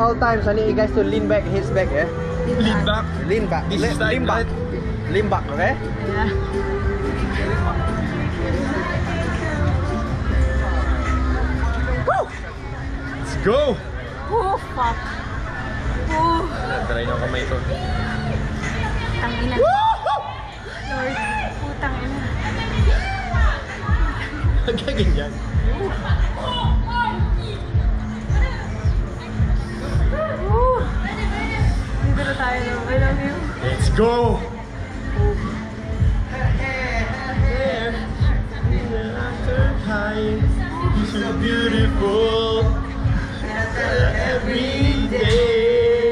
all times I need you guys to lean back, hips back, yeah? Lean back. Lean back. This is like lean back. Lean back, okay? Yeah. Woo! Let's go! Oh, fuck. Oh. Try nyo kamay ito. Tangina. Lord, putang ina. Nagkaganyan. Dito na tayo, no? I love you. Let's go! You're so beautiful every day.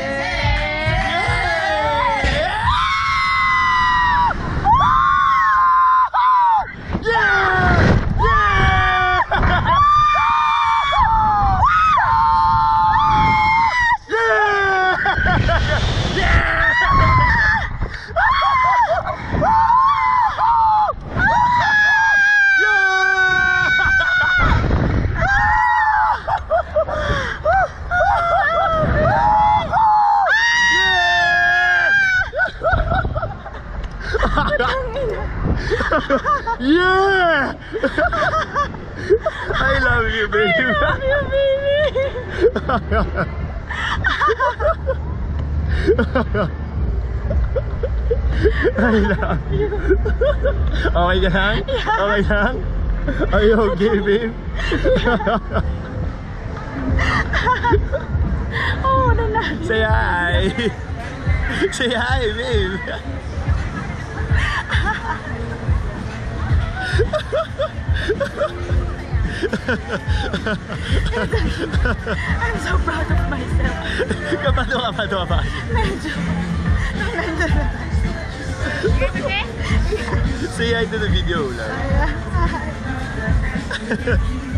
Yeah! I love you, baby. I love you, baby. I love you. Okay ka lang? Okay lang? Are you okay, babe? Oh, na. Say hi. Say hi, babe. I'm so proud of myself. Kapado ka. Medyo. Nandun na. Say hi to the video lang. Hi.